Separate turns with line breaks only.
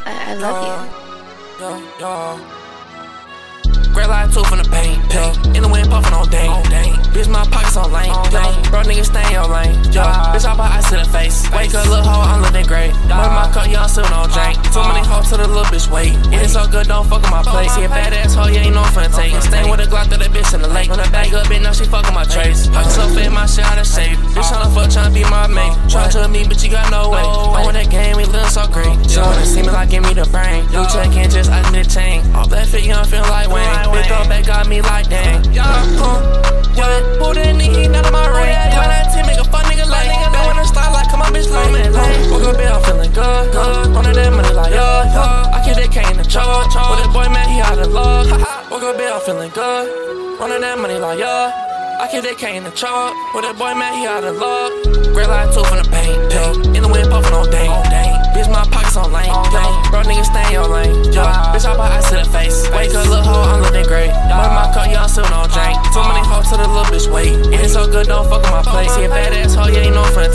I love you.
Great light tooth in the paint, in the wind puffin' on dang. Bitch, my pockets on lane, bro, niggas stay in your lane, bitch, I buy ice to the face. Wake up, little hoe, I'm living great. Money my cup, y'all still don't drink. Too many hoes to the little bitch wait. It is so good, don't fuck with my plate. See a badass hoe, you ain't no fun take. Stay with a Glock, throw that bitch in the lake. When I bag up, bitch, now she fuckin' my trace. Pocket so fit, my shit out of shape. Bitch, tryna fuck, tryna be my mate. Try to me, but you got no way. I want that game, we livin' so great. She wanna see me like, give me the brain. You check in, just ice me the chain. All that fit, young, feel like Wayne. Bitch, throw back, got me like dang. Who that nigga, none of my ring. Why that team make a fuck nigga late? They wanna style like, come on, bitch, lame. Woke up, bitch, I'm feeling good. Running that money like, I keep that K in the truck. With that boy, man, he out of luck. Woke up, bitch, I'm feeling good. Running that money like, I keep that K in the truck. With that boy, man, he out of luck. Great light tooth in the paint, in the wind puffin' on dang. Bitch, my pockets on lane, bro, niggas stay in your lane, bitch, I buy ice to the face. Wake up, little hoe, I'm living great. Money my cup, y'all still don't drink. Too many hoes to the little bitch wait. It is so good, don't fuck with my plate. See a badass hoe, you ain't no fun